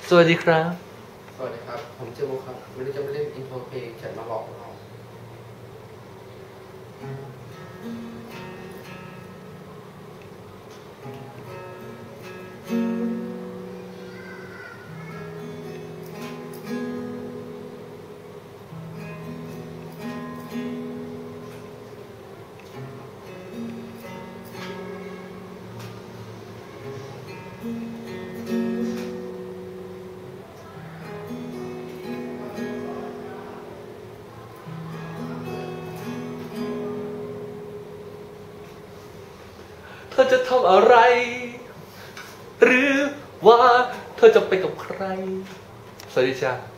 สวัสดีครับสวัสดีครับผมชื่อมุกครับวันนี้จะมาเล่นอินโทรเพลงฉันมาบอกเราเธอจะทำอะไรหรือว่าเธอจะไปกับใครสวัสดีจ้า